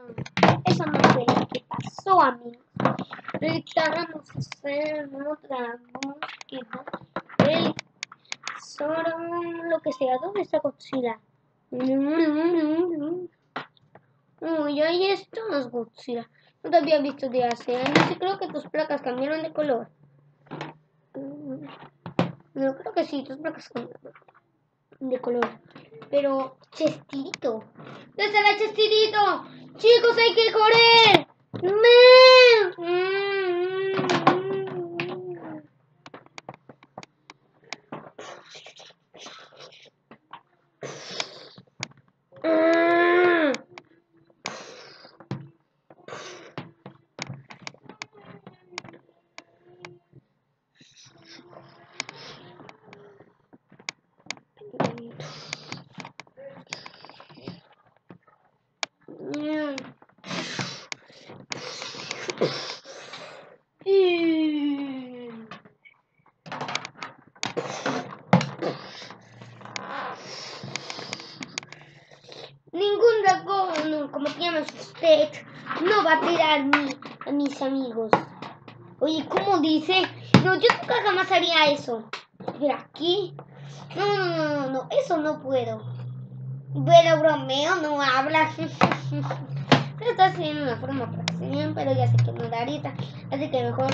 Eso no fue lo que pasó, amigos. Ahorita vamos a hacer otra búsqueda. El tesoro, lo que sea. ¿Dónde está Godzilla? Uy, ahí estás, Godzilla. No te había visto de hace años y creo que tus placas cambiaron de color. No, creo que sí, tus placas cambiaron de color. Pero, Chespirito. ¿Dónde está la Chespirito? Chicos, hay que correr. Ningún dragón, como se llama usted, no va a tirar a mis amigos. Oye, ¿cómo dice? No, yo nunca jamás haría eso. Pero aquí... No, eso no puedo. Pero bromeo, no habla. Está haciendo una forma para que se vean, pero ya sé que no da ahorita. Así que mejor...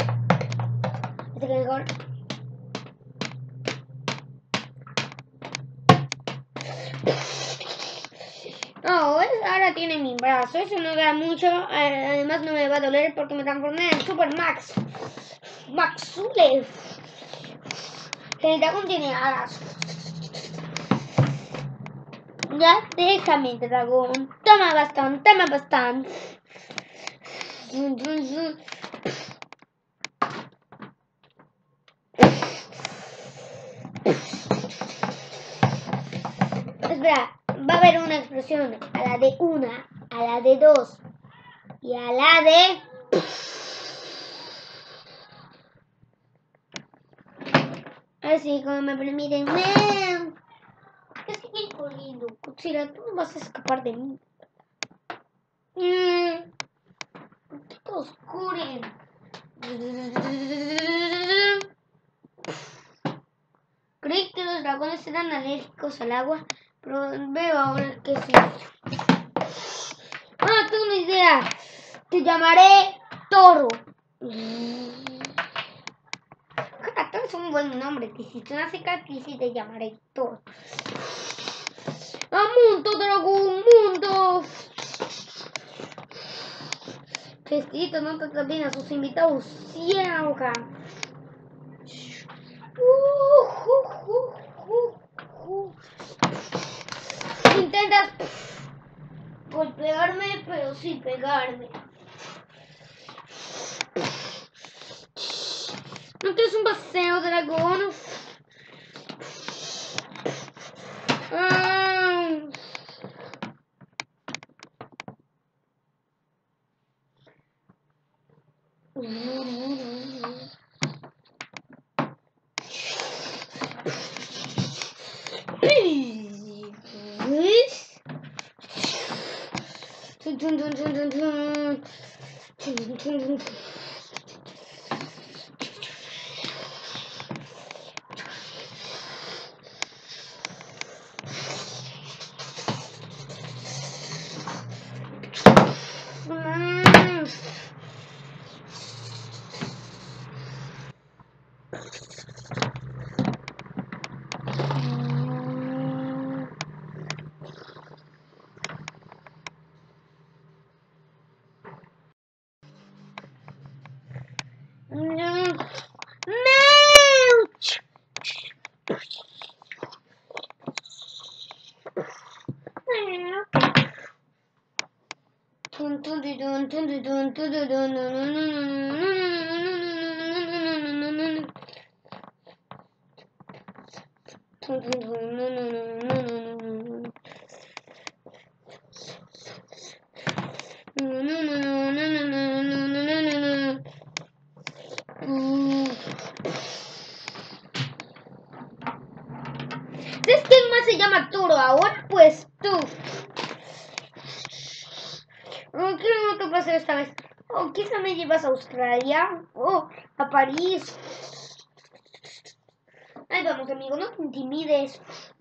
No, ahora tiene mi brazo, eso no da mucho, además no me va a doler porque me transformé en Super Max. Maxule. El dragón tiene alas. Ya, déjame, dragón. Toma bastón, toma bastón. Espera, va a haber una explosión. A la de una, a la de dos y a la de... Así como me permiten. ¿Qué sigue corriendo? Godzilla, tú no vas a escapar de mí. ¿Qué te oscuren? Creí que los dragones eran alérgicos al agua, pero veo ahora que sí. Tengo una idea. Te llamaré Toro. Toro es un buen nombre. Si tú naces aquí, sí te llamaré Toro. ¡Mundo, dragón! ¡Mundo! Chespirito no trata bien a sus invitados. ¡Ciega! Intentas golpearme, pero sin pegarme. ¿No tienes un paseo, dragón? ¿Sabes quién más se llama Toro ahora? Pues tú. Oh, ¿qué no te pasa esta vez? Oh, quizá me llevas a Australia. Oh, a París. Ahí vamos, amigo, no te intimides.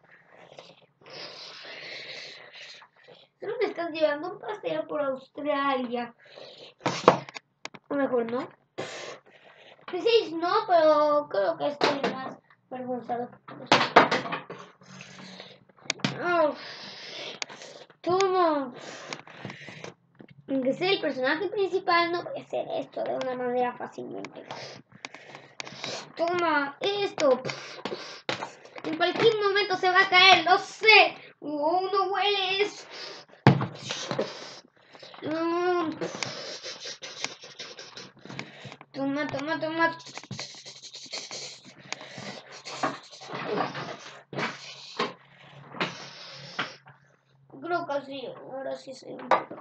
Solo me estás llevando un paseo por Australia. O mejor no. Decís no, pero creo que estoy más avergonzado. Oh, toma. Aunque sea el personaje principal, no voy a hacer esto de una manera fácilmente. Toma esto. En cualquier momento se va a caer, lo sé. Oh, no hueles. Toma, toma, toma. Creo que sí, ahora sí soy un poco.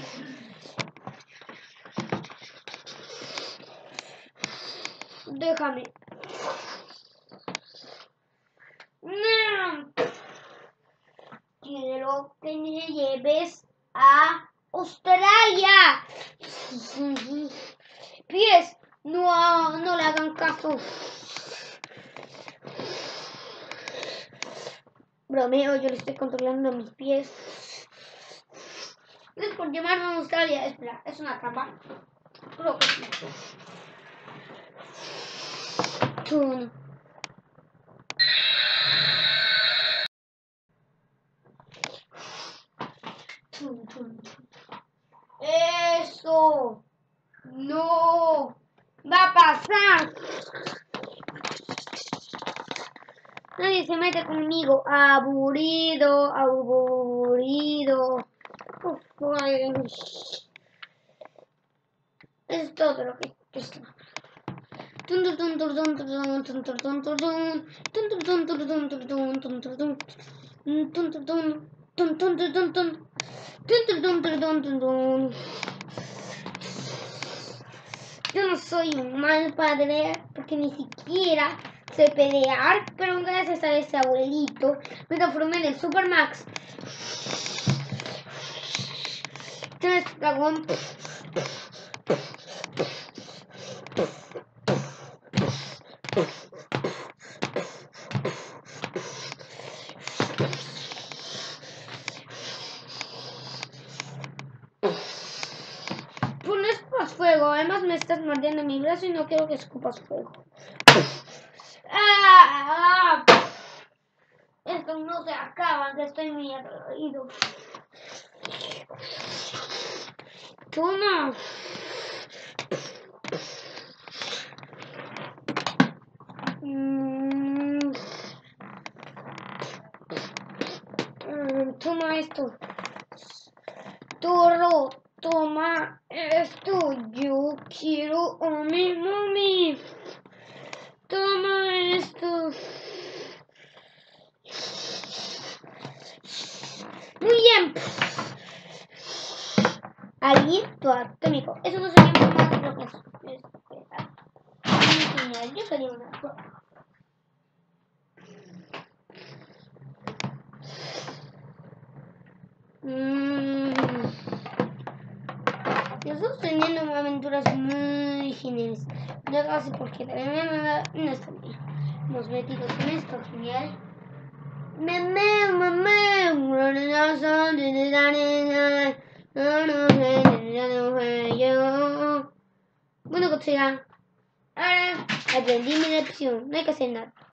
Déjame. No. Quiero que me lleves a Australia. Pies, no le hagan caso. Bromeo, yo le estoy controlando mis pies. No es por llamarme a Australia. Espera, es una trampa. Creo que sí. Tun. Tun, tun, tun. Eso no va a pasar. Nadie se mete conmigo. Aburrido, aburrido. Es todo lo que es. Yo no soy un mal padre porque ni siquiera sé pelear, pero gracias a ese abuelito me transformé en el Supermax. Tienes dragón. Fuego, además me estás mordiendo mi brazo y no quiero que escupas fuego. ¡Ah! Esto no se acaba, que estoy muy aburrido. Toma. Toma esto. Toro. Toma esto, yo quiero a mi mami. Toma esto. Muy bien. Aliento atómico. Eso no sería muy mal, creo que es genial. Yo quería una prueba. Estamos teniendo aventuras muy geniales. No sé por qué, pero no está bien. Hemos metido con esto, genial. Bueno, Godzilla, ahora aprendí mi lección. No hay que hacer nada.